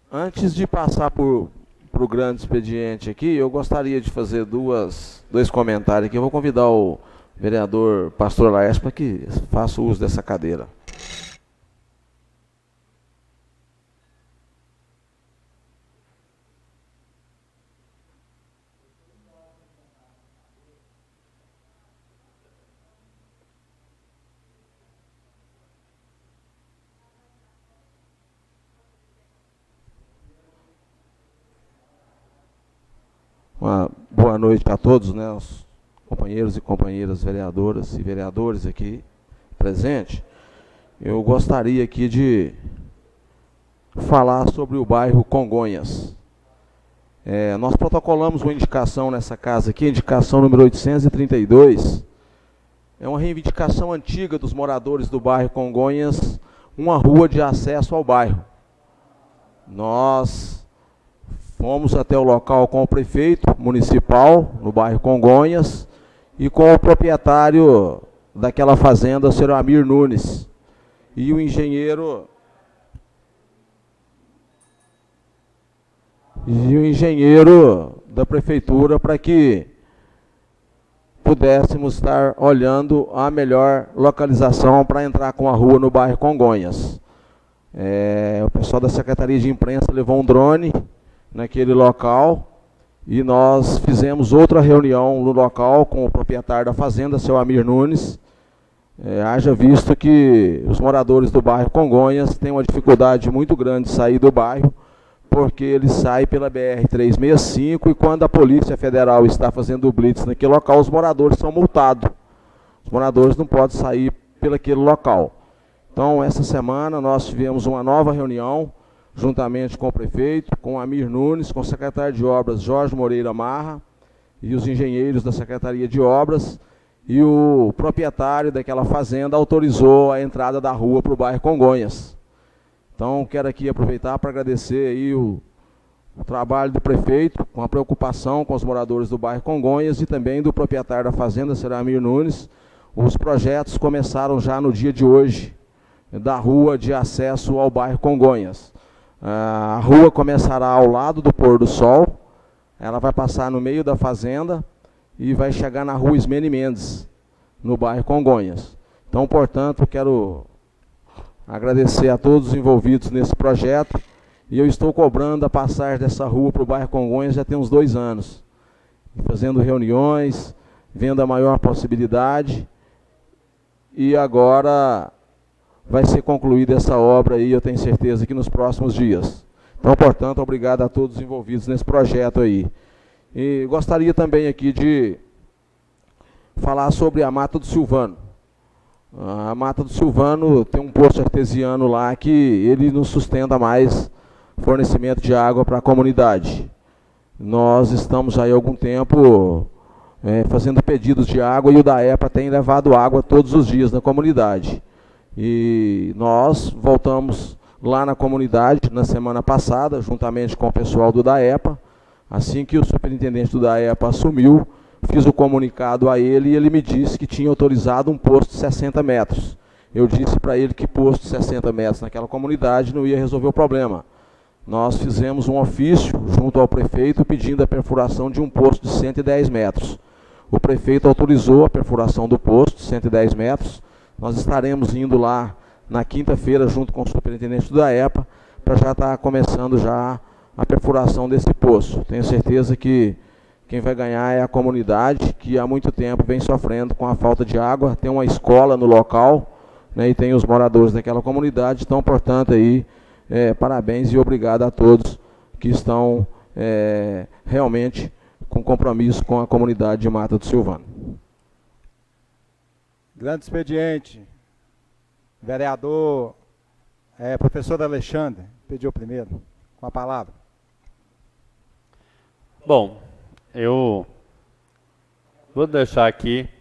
Antes de passar para o grande expediente aqui, eu gostaria de fazer dois comentários aqui. Eu vou convidar o vereador Pastor Laércio para que faça uso dessa cadeira. Uma boa noite a todos, né, os companheiros e companheiras vereadoras e vereadores aqui presentes. Eu gostaria aqui de falar sobre o bairro Congonhas. Nós protocolamos uma indicação nessa casa aqui, indicação número 832. É uma reivindicação antiga dos moradores do bairro Congonhas, uma rua de acesso ao bairro. Nós fomos até o local com o prefeito municipal, no bairro Congonhas, e com o proprietário daquela fazenda, o senhor Amir Nunes, e o engenheiro da prefeitura, para que pudéssemos estar olhando a melhor localização para entrar com a rua no bairro Congonhas. O pessoal da Secretaria de Imprensa levou um drone naquele local e nós fizemos outra reunião no local com o proprietário da fazenda, seu Amir Nunes. Haja visto que os moradores do bairro Congonhas têm uma dificuldade muito grande de sair do bairro, porque ele sai pela BR-365 e quando a Polícia Federal está fazendo o blitz naquele local, os moradores são multados. Os moradores não podem sair pelaquele local. Então, essa semana nós tivemos uma nova reunião, juntamente com o prefeito, com o Amir Nunes, com o secretário de Obras Jorge Moreira Marra e os engenheiros da Secretaria de Obras, e o proprietário daquela fazenda autorizou a entrada da rua para o bairro Congonhas. Então, quero aqui aproveitar para agradecer aí o trabalho do prefeito, com a preocupação com os moradores do bairro Congonhas e também do proprietário da fazenda, senhor Amir Nunes. Os projetos começaram já no dia de hoje, da rua de acesso ao bairro Congonhas. A rua começará ao lado do pôr do sol, ela vai passar no meio da fazenda e vai chegar na rua Ismene Mendes, no bairro Congonhas. Então, portanto, quero agradecer a todos os envolvidos nesse projeto, e eu estou cobrando a passagem dessa rua para o bairro Congonhas já tem uns 2 anos, fazendo reuniões, vendo a maior possibilidade, e agora vai ser concluída essa obra aí, eu tenho certeza que nos próximos dias. Então, portanto, obrigado a todos os envolvidos nesse projeto aí. E gostaria também aqui de falar sobre a Mata do Silvano. A Mata do Silvano tem um poço artesiano lá que ele não sustenta mais fornecimento de água para a comunidade. Nós estamos aí há algum tempo fazendo pedidos de água e o DAEPA tem levado água todos os dias na comunidade. E nós voltamos lá na comunidade na semana passada, juntamente com o pessoal do DAEPA. Assim que o superintendente do DAEPA assumiu, fiz o comunicado a ele e ele me disse que tinha autorizado um posto de 60 metros. Eu disse para ele que posto de 60 metros naquela comunidade não ia resolver o problema. Nós fizemos um ofício junto ao prefeito pedindo a perfuração de um posto de 110 metros. O prefeito autorizou a perfuração do posto de 110 metros. Nós estaremos indo lá na quinta-feira junto com o superintendente do DAEPA para já estar começando já a perfuração desse poço. Tenho certeza que quem vai ganhar é a comunidade, que há muito tempo vem sofrendo com a falta de água. Tem uma escola no local, né, e tem os moradores daquela comunidade. Então, portanto, aí, parabéns e obrigado a todos que estão realmente com compromisso com a comunidade de Mata do Silvano. Grande expediente. Vereador, professor Alexandre, pediu primeiro, com a palavra. Bom, eu vou deixar aqui